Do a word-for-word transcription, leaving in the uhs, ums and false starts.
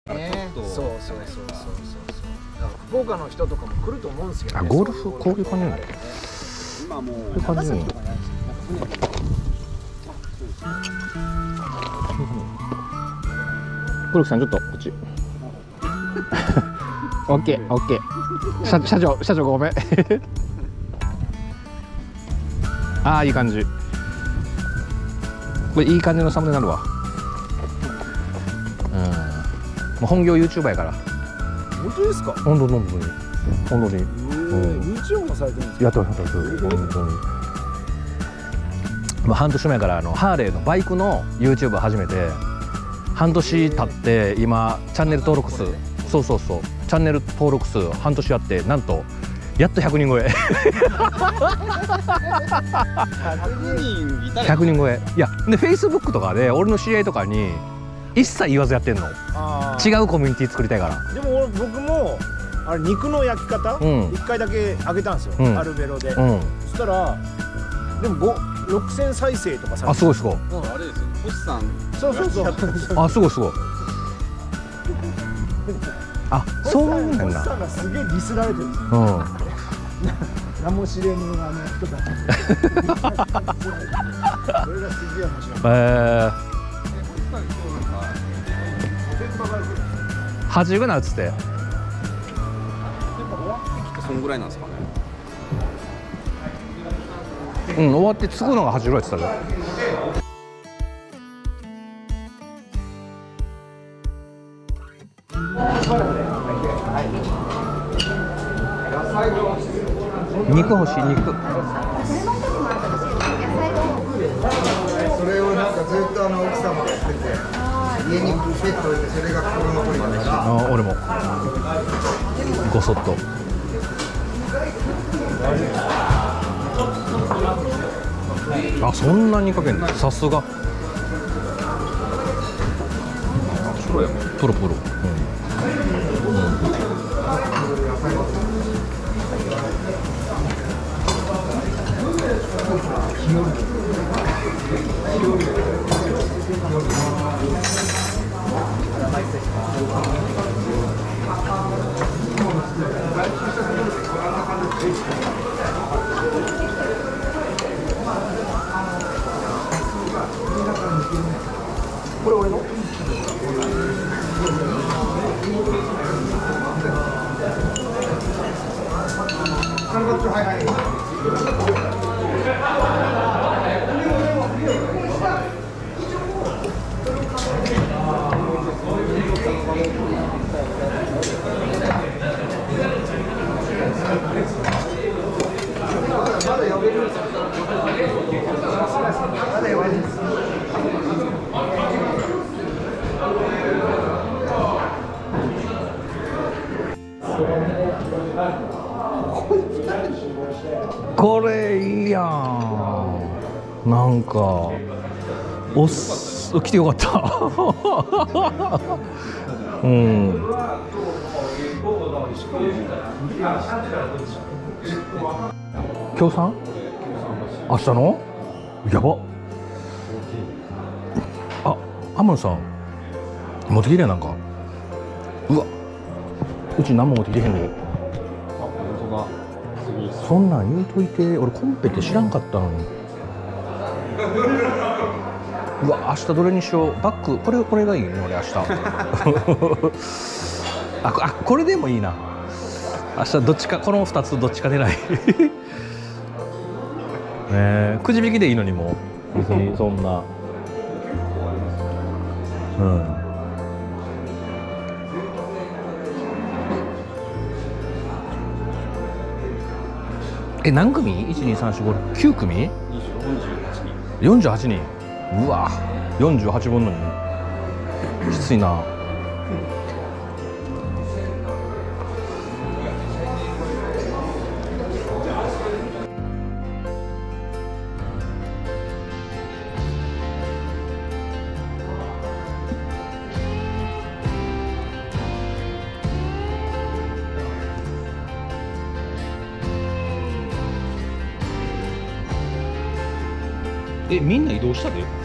ね、そうそうそうそうそうそう。福岡の人とかも来ると思うんですけど、ね。 あ、ゴルフこういう感じなの。 今もう長崎とかないですか。黒木さんちょっとこっち。オッケーオッケー。社社長社長ごめん。ああいい感じ。これいい感じのサムネになるわ。うん。もう本業ユーチューバーやから。 本当ですか。 本当本当に本当に。 ユーチューブもされてるんですか。 やってますやってます。本当に。もう半年前からあのハーレーのバイクの ユーチューブ 始めて半年経って今チャンネル登録数そうそうそうチャンネル登録数半年あってなんとやっとひゃくにん超え。ひゃくにん超え。いやで フェイスブック とかで俺の知り合いとかに一切言わずやってんの。違うコミュニティ作りたいから。 でも俺僕もあれ肉の焼き方一回だけあげたんですよ、アルベロで。そしたらでもろくせん再生とかされて。 あ、すごいすごい。 あれですよ、星さん。 そうそうそう。 あ、すごいすごい。あ、そうなんだ。 星さんがすげえディスられてるんですよ。 うん。 名も知れぬあの人たち。それがすげえ面白い。 ええ。はちぐらいっつって。 そんぐらいなんですかね。 うん、終わって継ぐのがはちぐらいって言ってたよ。肉欲しい肉。 それをなんかずっとあの奥様がやってて、家にペット置いてそれが心残りだから。 あ、俺もごそっと。あ、そんなにかけんの。さすが。プロプロ。うん。 これ俺の？はいはい。まだ呼べるんですか？まだ呼べるんですか？ これいいやん。なんかおっす来てよかった。うん。協賛？明日の？やば。あ、天野さん持ってきてなんか。うわ。うち何も持ってきてへんの。そんなん言うといて、俺コンペって知らんかったのに。うわ、明日どれにしよう。バッグこれこれがいいね俺明日。あ, あこれでもいいな。明日どっちかこのふたつどっちか狙い。ね、くじ引きでいいのにも別にそんな。うん。え、何組 ?いち、に、さん、よん、ご、きゅう組 ?よんじゅうはちにん。うわ、よんじゅうはちぶんのに。きついな。え、みんな移動したで。